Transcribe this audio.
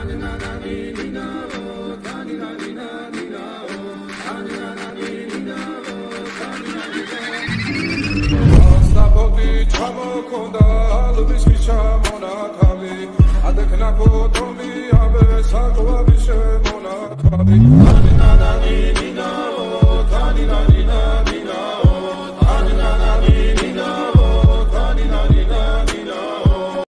Adekna ko tomi abe sakwa bishe mona kabi.